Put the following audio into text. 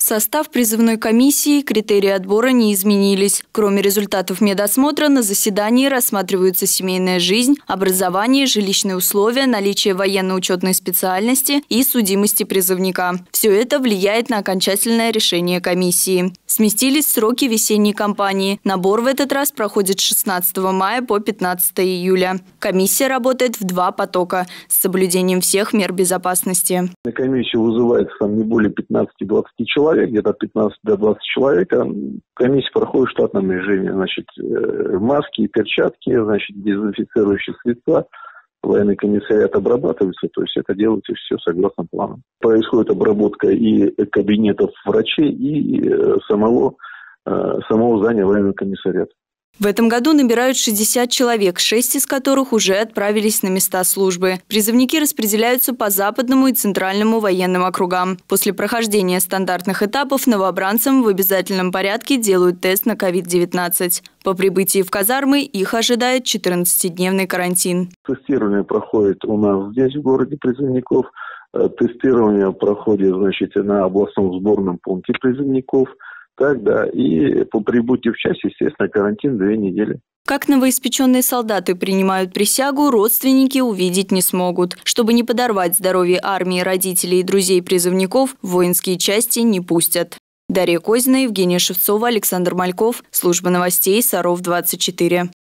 Состав призывной комиссии, критерии отбора не изменились. Кроме результатов медосмотра, на заседании рассматриваются семейная жизнь, образование, жилищные условия, наличие военно-учетной специальности и судимости призывника. Все это влияет на окончательное решение комиссии. Сместились сроки весенней кампании. Набор в этот раз проходит с 16 мая по 15 июля. Комиссия работает в 2 потока с соблюдением всех мер безопасности. На комиссию вызывается не более 15-20 человек, где-то от 15 до 20 человек. Комиссия проходит в штатном режиме. Маски, перчатки, дезинфицирующие средства. Военный комиссариат обрабатывается, то есть это делается все согласно плану. Происходит обработка и кабинетов врачей, и самого здания военного комиссариата. В этом году набирают 60 человек, 6 из которых уже отправились на места службы. Призывники распределяются по Западному и Центральному военным округам. После прохождения стандартных этапов новобранцам в обязательном порядке делают тест на COVID-19. По прибытии в казармы их ожидает 14-дневный карантин. Тестирование проходит у нас здесь, в городе призывников. Тестирование проходит, на областном сборном пункте призывников. И по прибытию в часть, естественно, карантин 2 недели. Как новоиспеченные солдаты принимают присягу, родственники увидеть не смогут. Чтобы не подорвать здоровье армии, родителей и друзей призывников, в воинские части не пустят. Дарья Козина, Евгения Шевцова, Александр Мальков. Служба новостей Саров 24.